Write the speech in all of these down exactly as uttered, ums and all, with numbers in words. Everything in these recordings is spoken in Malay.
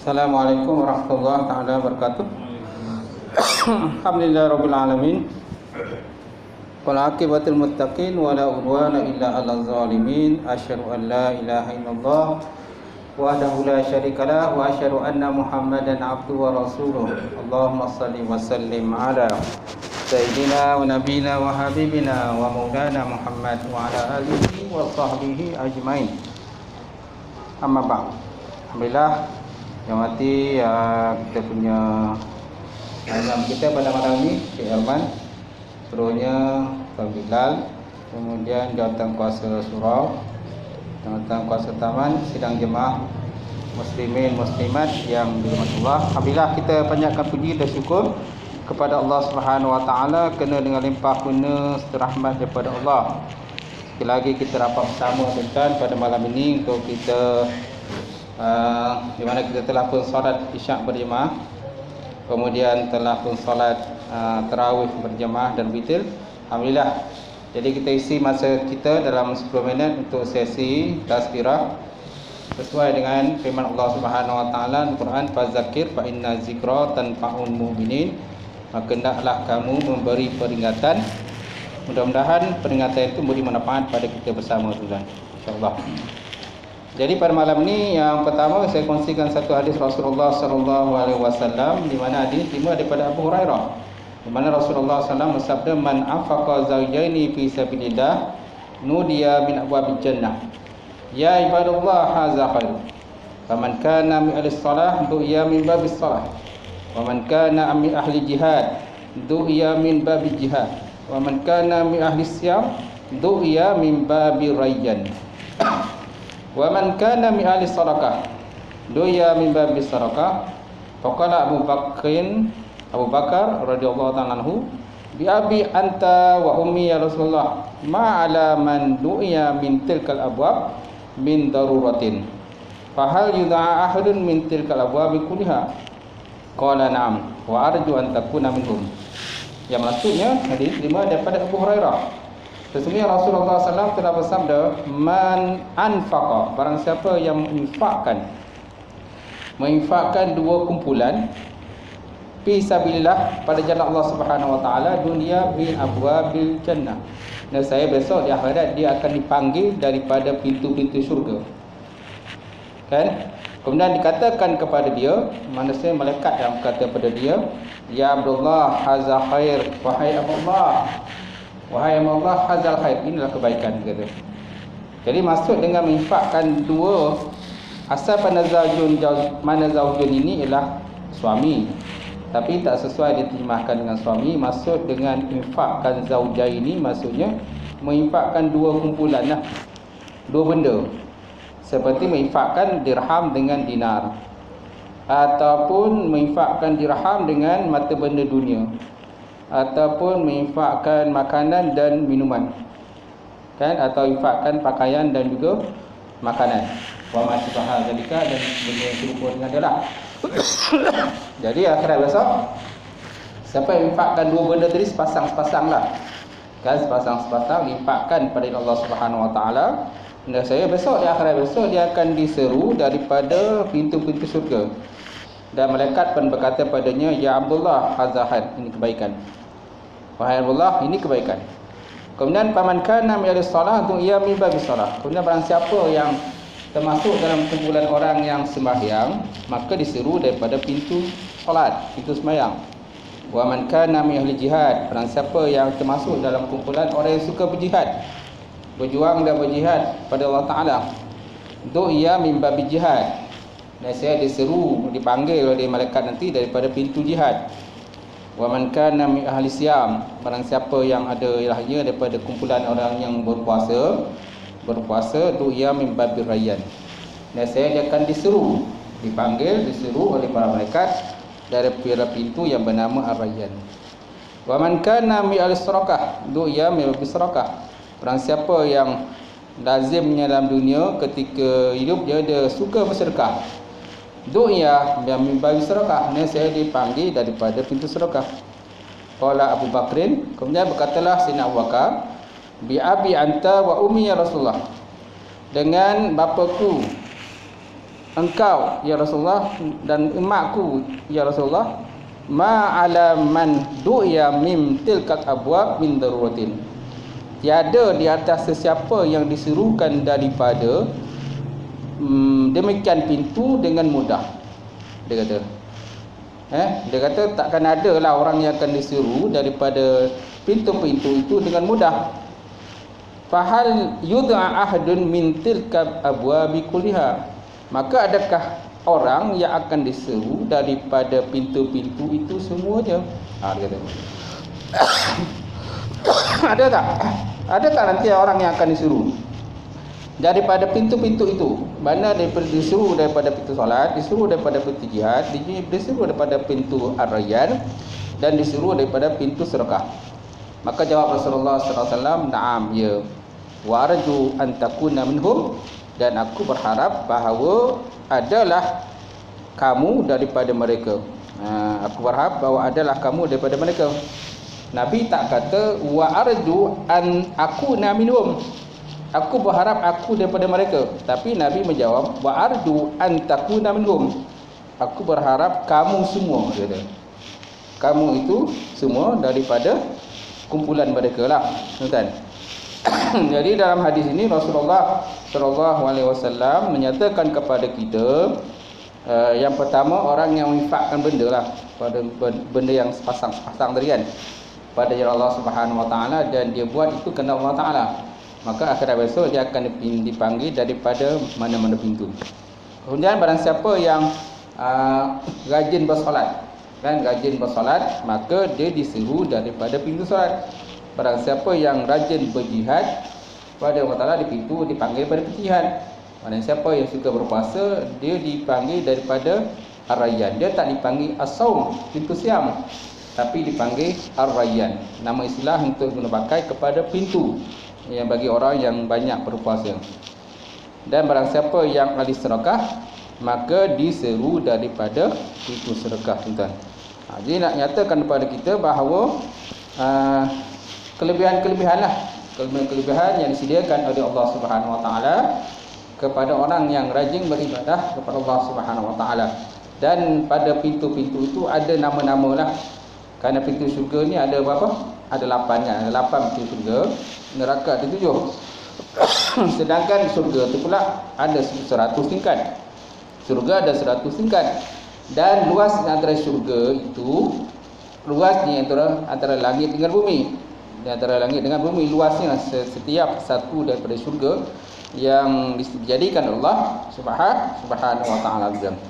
Assalamualaikum warahmatullahi taala wabarakatuh. Alhamdulillah rabbil alamin. Wal aqibatul muttaqin wa la udwana illa 'alal zalimin. Asyhadu an la ilaha illallah wahdahu la syarikalah wa asyhadu anna Muhammadan abduhu wa rasuluh. Allahumma shalli wa sallim ala sayyidina wa nabiyina wa habibina wa maulana Muhammad wa ala alihi wa sahbihi ajmain. Amma ba'd. Alhamdulillah, yang mati uh, kita punya azam kita pada malam ini Cik Herman, seterusnya Tuan Bilal, kemudian jawatan kuasa surau, jawatan kuasa taman, sidang jemaah muslimin muslimat yang dirahmati Allah. Alhamdulillah, kita banyakkan puji dan syukur kepada Allah Subhanahu Wa Taala kena dengan limpah guna rahmat daripada Allah. Sekali lagi kita dapat bersama tuan pada malam ini untuk kita Uh, di mana kita telah pun solat isyak berjemaah, kemudian telah pun solat uh, tarawih berjemaah dan witir. Alhamdulillah. Jadi kita isi masa kita dalam sepuluh minit untuk sesi tazkirah sesuai dengan firman Allah Subhanahu Wa Taala dalam Quran, fazakir fa inna zikra tanfa'ul mu'minin. Maka hendaklah kamu memberi peringatan. Mudah-mudahan peringatan itu memberi manfaat pada kita bersama tuan. Insya-Allah. Jadi pada malam ini yang pertama saya kongsikan satu hadis Rasulullah sallallahu alaihi wasallam, di mana hadis dimulai daripada Abu Hurairah, di mana Rasulullah sallallahu alaihi wasallam bersabda, man anfaqa zawjaini fi sabilillah nudiya min abwabil jannah. Ya ibadallah, hadza khair. Faman kana min ahli shalah du'iya min babis shalah. Wa man kana min ahli jihad du'iya min babil jihad. Wa man kana min ahli siyam du'iya min babil rayyan. Wa man kana min ahli sadaqah duya min babi sadaqah. Faqala Abu Bakrin Abu Bakar radhiyallahu ta'ala anhu, bi abi anta wa ummi ya Rasulullah, ma ala man du'iya min tilkal abwab min daruratin, fa hal yud'a ahadun min tilkal abwab kulliha? Qala na'am wa arju an takuna minhum. Yang maksudnya hadis lima daripada Abu Hurairah, sesungguhnya Rasulullah sallallahu alaihi wasallam telah bersabda, man anfaqa, barang siapa yang menginfakkan menginfakkan dua kumpulan fi sabilillah pada jalan Allah Subhanahu Wa Taala, dunia bil abwabil jannah. Dan saya besok di akhirat dia akan dipanggil daripada pintu-pintu syurga. Kan? Kemudian dikatakan kepada dia, manusia malaikat yang berkata kepada dia, ya Abdullah, hadza khair, wahai Abdullah, wahai Allah, hazal khair, inilah kebaikan kata. Jadi maksud dengan menginfakkan dua, asal pada zaujun, mana zaujun ini ialah suami, tapi tak sesuai diterjemahkan dengan suami. Maksud dengan infakkan zaujah ini maksudnya menginfakkan dua kumpulan lah, dua benda, seperti menginfakkan dirham dengan dinar, ataupun menginfakkan dirham dengan mata benda dunia, ataupun menginfakkan makanan dan minuman, kan, atau infakkan pakaian dan juga makanan, wa ma syabha zalika, dan benda yang serupa dengan dia lah. Jadi akhirat besok siapa yang infakkan dua benda tadi sepasang-sepasang lah, kan, sepasang-sepasang infakkan pada Allah Subhanahu Wa Taala. Dan saya besok di akhirat besok dia akan diseru daripada pintu-pintu syurga, dan malaikat pun berkata padanya, ya Abdullah, hazahad, ini kebaikan, wahai Abdullah, ini kebaikan. Kemudian paman kana min ahli shalah du'iya min babi shalah. Kemudian barang siapa yang termasuk dalam kumpulan orang yang sembahyang, maka diseru daripada pintu solat, pintu sembahyang. Wa man kana min ahli jihad, barang siapa yang termasuk dalam kumpulan orang yang suka berjihad, berjuang dan berjihad pada Allah Taala, du'iya min babi jihad. Dan saya diseru, dipanggil oleh malaikat nanti daripada pintu jihad. Wa man kana min ahli siyam, barang siapa yang ada ilahnya daripada kumpulan orang yang berpuasa, berpuasa du'iya min babi rayyan. Dan saya dia akan diseru, dipanggil, diseru oleh para malaikat daripada pintu yang bernama Ar-Rayyan. Wa man kana min ahli sadaqah du'iya min babi sadaqah. Barang siapa yang lazimnya dalam dunia ketika hidup dia ada suka bersedekah, du'ya min babi sedekah, ni saya dipanggil daripada pintu sedekah. Qala Abu Bakrin, kemudian berkatalah Sayyidina Abu Bakar, bi abi anta wa ummi ya Rasulullah, dengan bapaku engkau ya Rasulullah dan emakku ya Rasulullah, ma ala man du'ya mim tilkat abwab min daruratin. Tiada di atas sesiapa yang disuruhkan daripada hmm, demikian pintu dengan mudah. Dia kata eh dia kata takkan ada lah orang yang akan disuruh daripada pintu-pintu itu dengan mudah. Fahal yud'a ahadun min tilka abwabi kulliha, maka adakah orang yang akan diseru daripada pintu-pintu itu semuanya? Ha, dia kata. Ada tak? Ada tak nanti orang yang akan disuruh daripada pintu-pintu itu? Mana daripada disuruh daripada pintu solat, disuruh daripada pintu jihad, disuruh daripada pintu ar-rayyan, dan disuruh daripada pintu sedekah. Maka jawab Rasulullah sallallahu alaihi wasallam, "Na'am, ya. Wa arju an takuna minhum," dan aku berharap bahawa adalah kamu daripada mereka. Ha, aku berharap bahawa adalah kamu daripada mereka. Nabi tak kata wa arju an akuna minhum, aku berharap aku daripada mereka, tapi Nabi menjawab wa arju an takuna minhum, aku berharap kamu semua, dia kata. Kamu itu semua daripada kumpulan mereka lah, tuan-tuan. Jadi dalam hadis ini Rasulullah sallallahu alaihi wasallam menyatakan kepada kita, uh, yang pertama, orang yang menginfakkan benda lah, pada benda yang sepasang-sepasang tadi kan, pada jalan Allah Subhanahu wa taala, dan dia buat itu kerana Allah Taala, maka akhirat besok dia akan dipanggil daripada mana-mana pintu. Kemudian barang siapa yang uh, rajin bersolat, kan, rajin bersolat, maka dia disuruh daripada pintu solat. Barang siapa yang rajin berjihad pada Allah Taala, di pintu dipanggil pada jihad. Barang siapa yang suka berpuasa, dia dipanggil daripada ar-rayyan. Dia tak dipanggil as-saum, pintu siam, tapi dipanggil ar-rayyan. Nama istilah untuk guna pakai kepada pintu yang bagi orang yang banyak berpuasa. Dan barang siapa yang ahli sedekah, maka diseru daripada pintu sedekah, tuan-tuan. Ha, jadi nak nyatakan kepada kita bahawa uh, kelebihan-kelebihan lah, kelebihan-kelebihan yang disediakan oleh Allah Subhanahu wa taala kepada orang yang rajin beribadah kepada Allah Subhanahu wa taala. Dan pada pintu-pintu itu ada nama-nama lah. Kerana pintu syurga ni ada berapa? Ada lapan kan? Ada lapan pintu syurga. Neraka ada tujuh. Sedangkan syurga tu pula ada seratus tingkat. Syurga ada seratus tingkat. Dan luas antara syurga itu, luasnya antara antara langit dengan bumi. Di antara langit dengan bumi, luasnya setiap satu daripada syurga yang dijadikan Allah Subhanahu wa taala.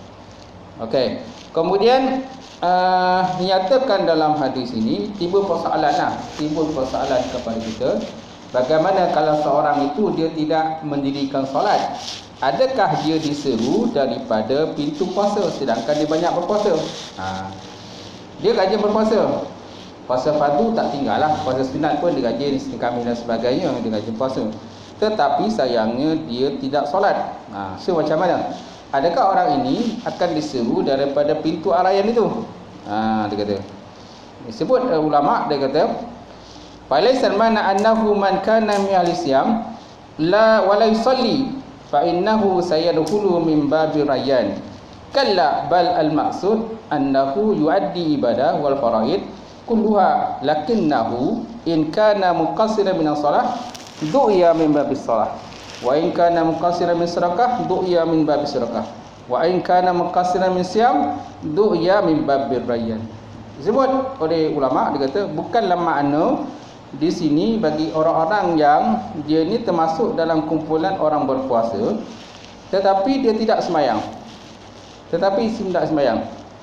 Okey. Kemudian uh, dinyatakan dalam hadis ini timbul persoalan lah, timbul persoalan kepada kita, bagaimana kalau seorang itu dia tidak mendirikan solat? Adakah dia diseru daripada pintu puasa sedangkan dia banyak berpuasa? Ha. Dia rajin berpuasa. Puasa fardu tak tinggal lah, puasa sunat pun dia rajin, kami dan sebagainya, dia rajin puasa. Tetapi sayangnya dia tidak solat. Ha, so macam mana? Adakah orang ini akan diseru daripada pintu ar-rayyan itu? Ha, dia kata. Disebut uh, ulama, dia kata, "Falaysa mana annahu man kana min al-isyam la wa la yusalli fa innahu sayadkhulu min babi rayyan. Kalla bal al-maqsud annahu yuaddi ibadah wal faraid kulluha, lakinnahu in kana muqassiran min as-salah du'iya min babis salah, wa in kana muqassiran min sedekah du'iya min babis sedekah, wa in kana muqassiran min siyam du'iya min babir rayyan." Disebut oleh ulama, dia kata bukanlah makna di sini bagi orang-orang yang dia ni termasuk dalam kumpulan orang berpuasa tetapi dia tidak semayang, tetapi tidak semayang,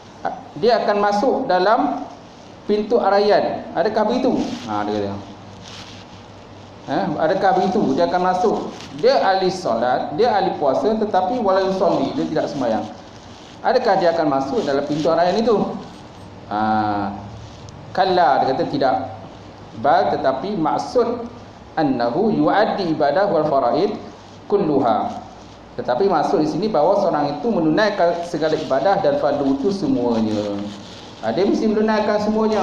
dia akan masuk dalam pintu ar-rayyan. Adakah begitu? Ha, dia kata. Ha, adakah begitu? Dia akan masuk. Dia ahli solat, dia ahli puasa, tetapi wala yusolli, dia tidak sembahyang. Adakah dia akan masuk dalam pintu ar-rayyan itu? Ha, kalla, dia kata tidak. Bal, tetapi maksud annahu yuaddi ibadah wal faraid kulluha. Tetapi maksud di sini bahawa seorang itu menunaikan segala ibadah dan fardu itu semuanya. Ha, dia mesti menunaikan semuanya.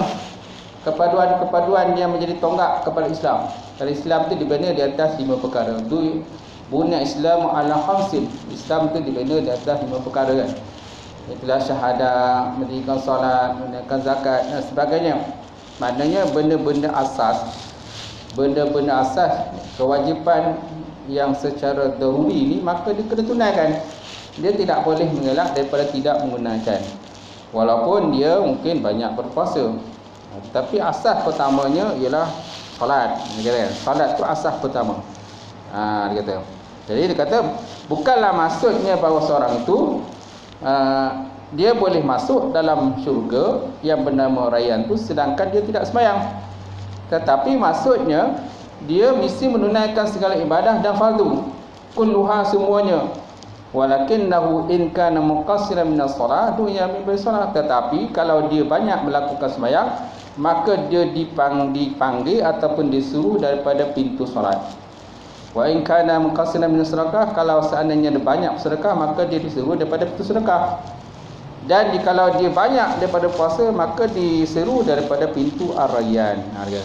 Kepaduan-kepaduan yang menjadi tonggak kepada Islam. Kalau Islam itu dibina di atas lima perkara. Bunya Islam ala khamsin. Islam itu dibina di atas lima perkara kan. Itulah syahadah, mendirikan solat, menunaikan zakat dan sebagainya. Maknanya benda-benda asas, benda-benda asas kewajipan yang secara daruri ini maka dia kena tunaikan. Dia tidak boleh mengelak daripada tidak menggunakan. Walaupun dia mungkin banyak berpuasa. Tapi asas pertamanya ialah solat. Dia kata, solat tu asas pertama. Ha, dia kata. Jadi dia kata bukanlah maksudnya bahawa seorang itu uh, dia boleh masuk dalam syurga yang bernama Rayyan tu sedangkan dia tidak sembahyang. Tetapi maksudnya dia mesti menunaikan segala ibadah dan fardu. Kulluha semuanya. Walakinnahu in kana muqassiran min as-salat dunya min salat. Tetapi kalau dia banyak melakukan sembahyang maka dia dipang, dipanggil ataupun disuruh daripada pintu solat. Wa in kana muqassiran min as-sadaqah, kalau seandainya dia banyak sedekah maka dia disuruh daripada pintu sedekah. Dan kalau dia banyak daripada puasa maka disuruh daripada pintu ar-rayyan. Harga.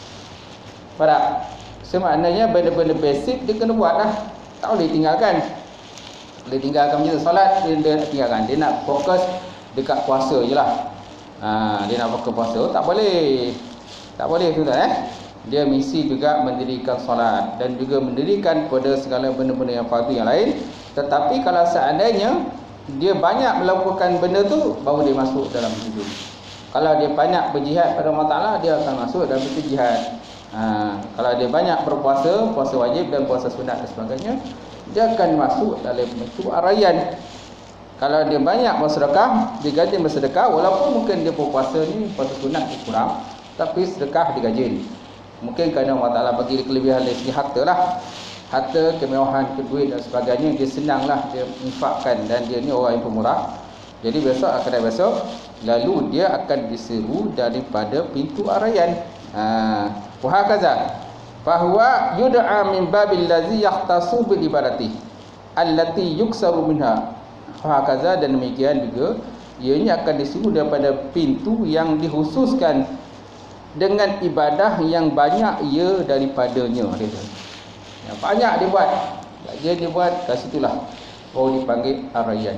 Pada semaknanya benda-benda basic dia kena buat lah. Tak boleh tinggalkan. Boleh tinggalkan macam solat dia, dia nak tinggalkan. Dia nak fokus dekat puasa je lah. Ha, dia nak fokus puasa tak boleh. Tak boleh tu tak eh. Dia mesti juga mendirikan solat dan juga mendirikan pada segala benda-benda yang fardu yang lain. Tetapi kalau seandainya dia banyak melakukan benda tu baru dia masuk dalam itu. Kalau dia banyak berjihad pada Allah Taala dia akan masuk dalam itu jihad. Ha, kalau dia banyak berpuasa, puasa wajib dan puasa sunat dan sebagainya, dia akan masuk dalam itu ar-rayyan. Kalau dia banyak bersedekah, digaji bersedekah walaupun mungkin dia berpuasa ni puasa sunat dia kurang, tapi sedekah digaji. Mungkin kerana Allah Taala bagi kelebihan dari segi harta lah. Harta, kemewahan, keduit dan sebagainya dia senanglah dia infakkan dan dia ni orang yang pemurah. Jadi besok akan besok lalu dia akan diseru daripada pintu ar-rayyan. Ha, wa hakaza fahuwa yud'a min babil ladzi yahtasu bil ibadati allati yuksaru minha. Fa hakaza dan demikian juga ianya akan disuruh daripada pintu yang dikhususkan dengan ibadah yang banyak ia daripadanya. Yang banyak dia buat, dia dia buat kat situlah baru dipanggil ar-rayyan.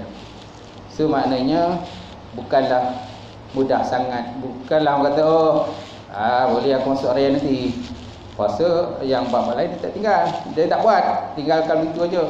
So maknanya bukanlah mudah sangat, bukanlah orang kata oh ah boleh aku masuk ar-rayyan nanti. Puasa yang bab lain dia tak tinggal, dia tak buat, tinggalkan itu aja.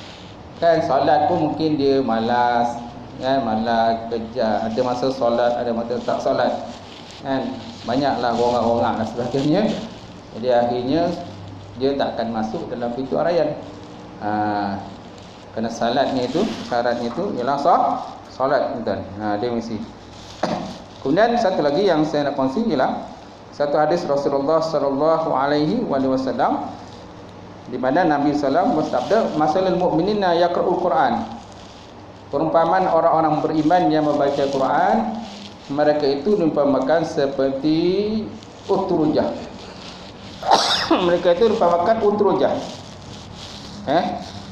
Kan solat pun mungkin dia malas, kan malas kerja, ada masa solat, ada masa tak solat. Kan banyaklah orang-orang dan sebagainya. Jadi akhirnya dia tak akan masuk dalam pintu ar-rayyan. Ha, kerana salatnya itu, syaratnya itu ialah sah solat tuan. Ha, dia mesti. Kemudian satu lagi yang saya nak kongsi ialah satu hadis Rasulullah sallallahu alaihi wasallam di mana Nabi sallallahu alaihi wasallam bersabda, "Masalul mu'minina yaqra'ul Qur'an." Perumpamaan orang-orang beriman yang membaca Quran, mereka itu diumpamakan seperti utrujah. Mereka itu diumpamakan utrujah. Eh?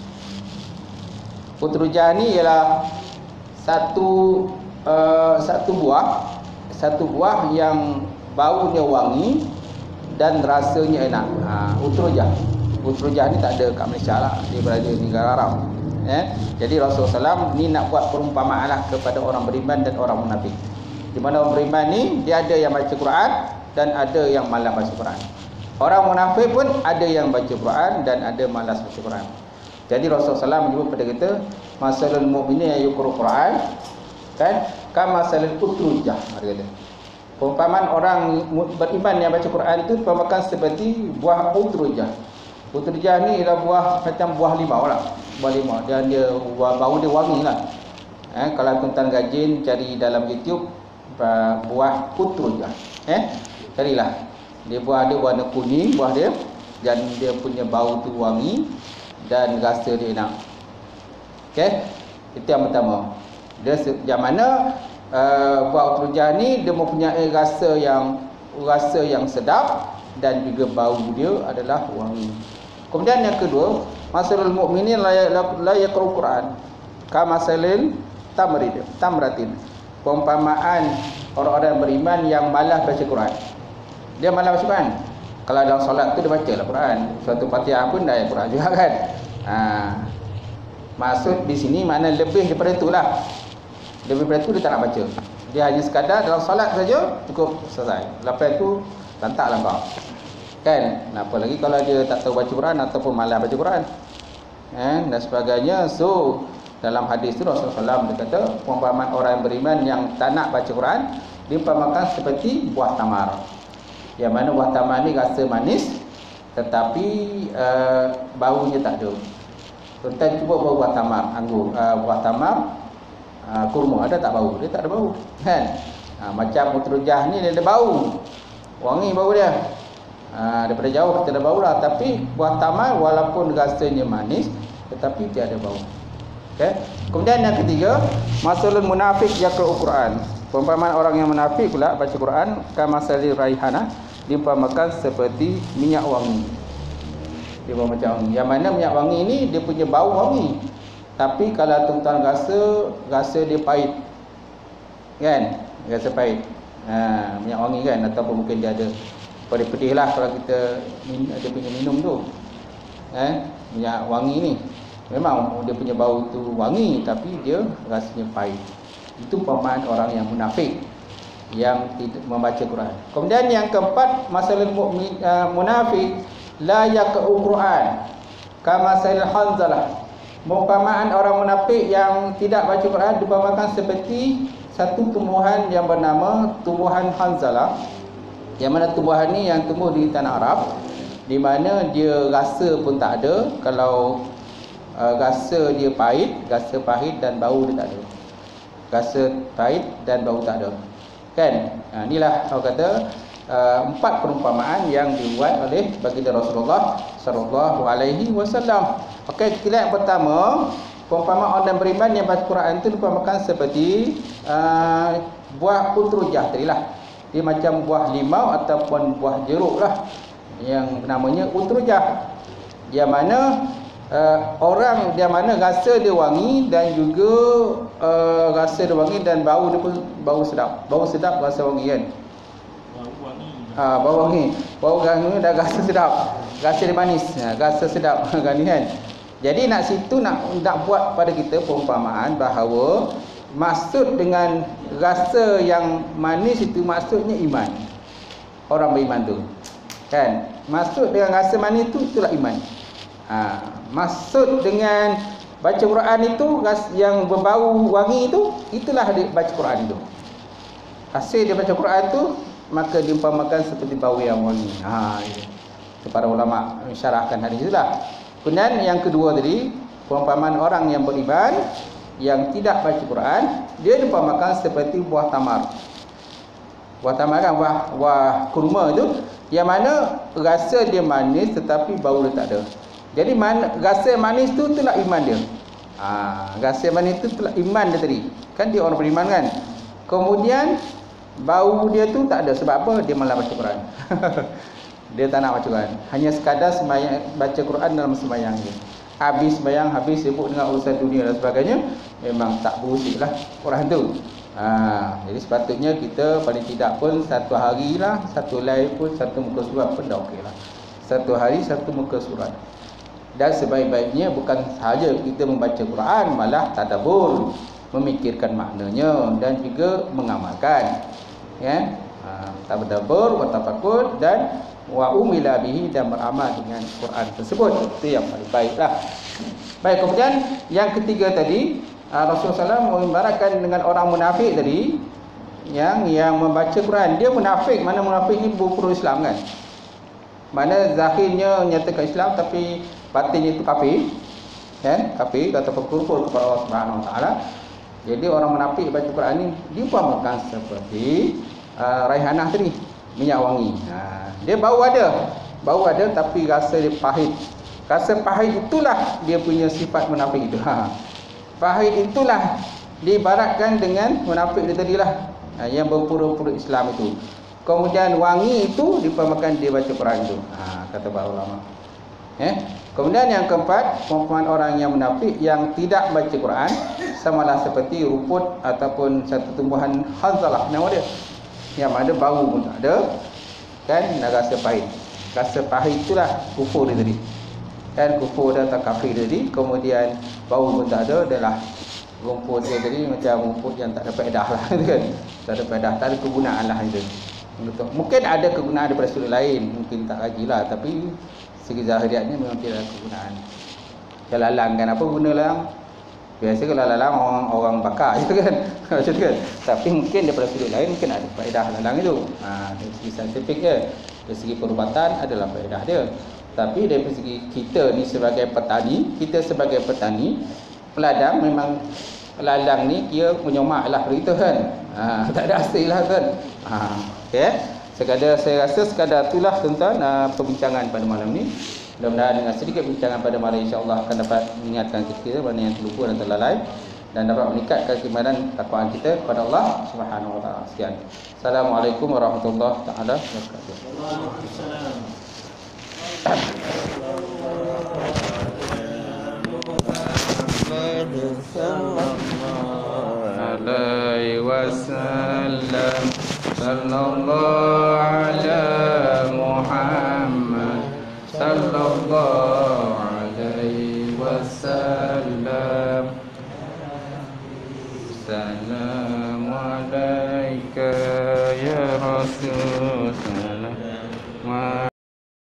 Utrujah ni ialah satu uh, satu buah, satu buah yang baunya wangi dan rasanya enak. Ha, utrujah. Utrujah ni tak ada kat Malaysia lah, dia berada di negara Arab. Eh? Jadi Rasulullah sallallahu alaihi wasallam ni nak buat perumpamaan lah kepada orang beriman dan orang munafik. Di mana orang beriman ni dia ada yang baca Quran dan ada yang malas baca Quran. Orang munafik pun ada yang baca Quran dan ada malas baca Quran. Jadi Rasulullah sallallahu alaihi wasallam menyebut pada kita masalul mu'minin yaqra'ul Quran kan kama masalul utrujah. Dia kata perumpamaan orang beriman yang baca Quran itu perumpamaan seperti buah utrujah. Utrujah ni ialah buah macam buah limau lah. Buah limau dan dia buah, bau dia wangi lah. Eh, kalau tuan-tuan gajin cari dalam YouTube buah utrujah. Eh, carilah. Dia buah dia warna kuning buah dia dan dia punya bau tu wangi dan rasa dia enak. Okey. Itu yang pertama. Dia yang mana uh, buah utrujah ni dia mempunyai rasa yang rasa yang sedap dan juga bau dia adalah wangi. Kemudian yang kedua, masalul mukminin la la yaqra'ul Quran kama masalil tamrid tamratin. Perumpamaan orang-orang beriman yang malas baca Quran. Dia malas baca Quran. Kalau dalam solat tu dia bacalah Quran. Suatu Fatihah pun dah Quran juga kan. Ha, maksud di sini mana lebih daripada itulah. Lebih daripada itu dia tak nak baca. Dia hanya sekadar dalam solat saja cukup selesai. Lepas tu lantaklah kau. Kan? Apalagi kalau dia tak tahu baca Quran ataupun malas baca Quran. Eh, dan sebagainya. So dalam hadis tu Rasulullah sallallahu alaihi wasallam dia kata perumpamaan orang yang beriman yang tak nak baca Quran diumpamakan seperti buah tamar. Yang mana buah tamar ni rasa manis tetapi uh, baunya tak ada. Tuan cuba bau buah tamar, anggur, uh, buah tamar, uh, kurma ada tak bau? Dia tak ada bau, kan? Uh, macam mutrujah ni dia ada bau, wangi bau dia. Uh, daripada jauh kita ada bau lah. Tapi buah tamar walaupun rasanya manis, tetapi dia ada bau. Okay. Kemudian yang ketiga, masalul munafik yaqra'ul Quran. Perumpamaan orang yang munafik pula baca Quran, kamasalil raihana, diumpamakan seperti minyak wangi. Dia bau macam wangi. Yang mana minyak wangi ni dia punya bau wangi. Tapi kalau tuan-tuan rasa rasa dia pahit. Kan? Rasa pahit. Ha, minyak wangi kan, ataupun mungkin dia ada pedih-pedih lah kalau kita dia punya minum tu. Eh, minyak wangi ni memang dia punya bau tu wangi tapi dia rasanya pahit. Itu perumpamaan orang yang munafik yang tidak membaca Quran. Kemudian yang keempat, masalah mukmin uh, munafik la yaqra'u Quran kama sail hanzalah. Perumpamaan orang munafik yang tidak baca Quran diumpamakan seperti satu tumbuhan yang bernama tumbuhan hanzalah. Yang mana tumbuhan ni yang tumbuh di tanah Arab, di mana dia rasa pun tak ada. Kalau uh, rasa dia pahit, rasa pahit dan bau dia tak ada. Rasa pahit dan bau tak ada. Kan? Ha, inilah orang kata uh, empat perumpamaan yang dibuat oleh baginda Rasulullah sallallahu alaihi wasallam. Okey, kita lihat yang pertama, perumpamaan orang beriman yang baca Quran itu diumpamakan seperti uh, buah utrujah tadilah. Dia macam buah limau ataupun buah jeruk lah, yang namanya utrujah. Yang mana Uh, orang yang mana rasa dia wangi dan juga uh, rasa dia wangi dan bau dia pun bau sedap. Bau sedap rasa wangi kan. Bau wangi. Ah, bau wangi. Bau wangi dan rasa sedap. Rasa dia manis, ha, rasa sedap kan ni kan. Jadi nak situ nak nak buat pada kita perumpamaan bahawa maksud dengan rasa yang manis itu maksudnya iman. Orang beriman tu. Kan? Maksud dengan rasa manis itu itulah iman. Ha, maksud dengan baca Quran itu yang berbau wangi itu, itulah dia baca Quran itu. Hasil dia baca Quran itu maka diumpamakan seperti bau yang wangi. Ha, itu para ulama mensyarahkan hadis itulah. Kemudian yang kedua tadi, perumpamaan orang yang beriman yang tidak baca Quran, dia diumpamakan seperti buah tamar. Buah tamar kan, buah, buah kurma itu, yang mana rasa dia manis tetapi bau dia tak ada. Jadi man, rasa manis tu itulah iman dia. Ha, rasa manis tu itulah iman dia tadi. Kan dia orang beriman kan. Kemudian bau dia tu tak ada. Sebab apa? Dia malah baca Quran. Dia tak nak baca Quran. Hanya sekadar sembahyang, baca Quran dalam sembahyang dia. Habis sembahyang, habis sibuk dengan urusan dunia dan sebagainya, memang tak berusik lah orang tu. Ha, jadi sepatutnya kita paling tidak pun satu hari lah, satu live pun satu muka surat pun dah okey lah. Satu hari satu muka surat. Dan sebaik-baiknya bukan sahaja kita membaca Quran, malah tadabbur, memikirkan maknanya dan juga mengamalkan. Ya, ha, tadabbur wa tafakkur dan wa umila bihi, dan beramal dengan Quran tersebut. Itu yang paling baiklah. Baik, kemudian yang ketiga tadi, Rasulullah sallallahu alaihi wasallam mengibaratkan dengan orang munafik tadi yang yang membaca Quran. Dia munafik, mana munafik ni berpura Islam kan. Mana zahirnya menyatakan Islam tapi batinnya itu kafir, kan? Kafir ataupun kufur kepada Allah Subhanahu Wa Taala. Jadi orang munafik baca Quran ni diumpamakan seperti uh, raihanah tadi, minyak wangi. Ha, dia bau ada, bau ada tapi rasa dia pahit. Rasa pahit itulah dia punya sifat munafik itu. Ha, pahit itulah diibaratkan dengan munafik dia tadilah, ha, yang berpura-pura Islam itu. Kemudian wangi itu diumpamakan dia baca Quran itu. Ha, kata para ulama. Eh? Kemudian yang keempat, perumpamaan orang yang munafik yang tidak baca Quran samalah seperti rumput ataupun satu tumbuhan hanzalah nama dia, yang ada bau pun tak ada, kan, dan rasa pahit. Rasa pahit itulah kufur dia tadi. kan kufur dan tak kafir tadi, kemudian bau pun tak ada, adalah rumput dia tadi macam rumput yang tak ada faedah lah kan, tak ada faedah, tak ada kegunaan lah itu. Mungkin ada kegunaan daripada sudut lain, mungkin tak lagi lah, tapi segi zahiriatnya memang tidak ada kegunaan. Kalau lalang kan apa guna lalang? Biasa kalau lalang orang orang bakar je kan, macam tu kan. Tapi mungkin daripada sudut lain mungkin ada faedah lalang itu. Ha, dari segi saintifik je, dari segi perubatan adalah faedah dia. Tapi dari segi kita ni sebagai petani, kita sebagai petani, peladang memang lalang ni dia menyomak lah berita kan. Ha, tak ada hasil lah kan. Ha, okey. Sekadar saya rasa sekadar itulah tuan-tuan uh, perbincangan pada malam ni. Mudah-mudahan dengan sedikit bincangan pada malam insya-Allah akan dapat mengingatkan kita mana yang terlupa dan terlalai dan dapat meningkatkan keimanan takwaan kita kepada Allah Subhanahu wa taala. Sekian. Assalamualaikum warahmatullahi taala wabarakatuh. Waalaikumsalam. Alaihi wasallam sallallahu ala Muhammad sallallahu alaihi wasallam. Assalamu alayka ya Rasul.